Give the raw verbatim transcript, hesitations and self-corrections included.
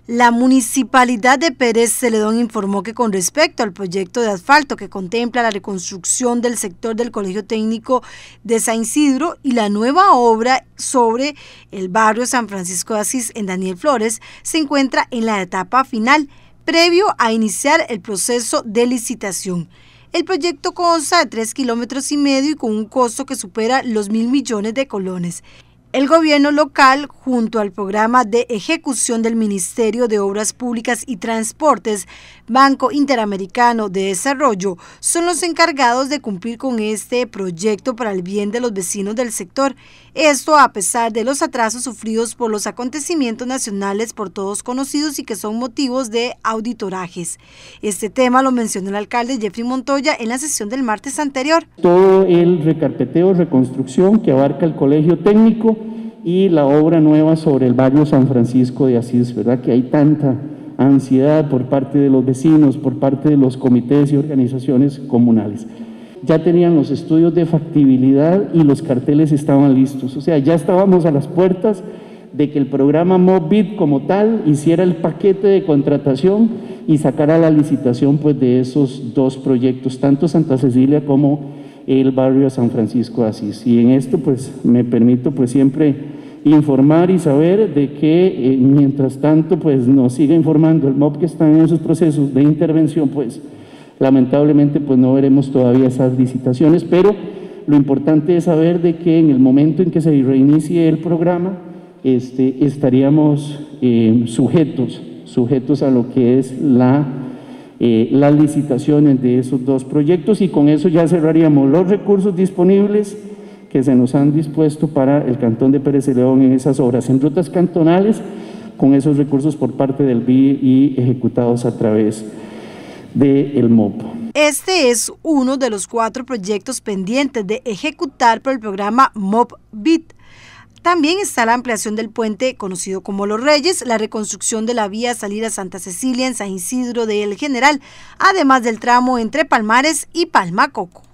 La Municipalidad de Pérez Celedón informó que con respecto al proyecto de asfalto que contempla la reconstrucción del sector del Colegio Técnico de San Isidro y la nueva obra sobre el barrio San Francisco de Asís en Daniel Flores, se encuentra en la etapa final, previo a iniciar el proceso de licitación. El proyecto consta de tres kilómetros y medio y con un costo que supera los mil millones de colones. El gobierno local, junto al programa de ejecución del Ministerio de Obras Públicas y Transportes, Banco Interamericano de Desarrollo, son los encargados de cumplir con este proyecto para el bien de los vecinos del sector. Esto a pesar de los atrasos sufridos por los acontecimientos nacionales por todos conocidos y que son motivos de auditorajes. Este tema lo mencionó el alcalde Jeffrey Montoya en la sesión del martes anterior. Todo el recarpeteo, reconstrucción que abarca el colegio técnico y la obra nueva sobre el barrio San Francisco de Asís, ¿verdad? Que hay tanta ansiedad por parte de los vecinos, por parte de los comités y organizaciones comunales. Ya tenían los estudios de factibilidad y los carteles estaban listos, o sea, ya estábamos a las puertas de que el programa MOBIT como tal hiciera el paquete de contratación y sacara la licitación pues de esos dos proyectos, tanto Santa Cecilia como el barrio San Francisco de Asís. Y en esto pues me permito pues siempre informar y saber de que eh, mientras tanto pues nos siga informando el M O B que están en esos procesos de intervención, pues lamentablemente pues no veremos todavía esas licitaciones, pero lo importante es saber de que en el momento en que se reinicie el programa este, estaríamos eh, sujetos, sujetos a lo que es la Eh, las licitaciones de esos dos proyectos, y con eso ya cerraríamos los recursos disponibles que se nos han dispuesto para el Cantón de Pérez Celedón en esas obras en rutas cantonales, con esos recursos por parte del B I E y ejecutados a través del M O P. Este es uno de los cuatro proyectos pendientes de ejecutar por el programa MOB-BIT. También está la ampliación del puente conocido como Los Reyes, la reconstrucción de la vía salir a Santa Cecilia en San Isidro de El General, además del tramo entre Palmares y Palma Coco.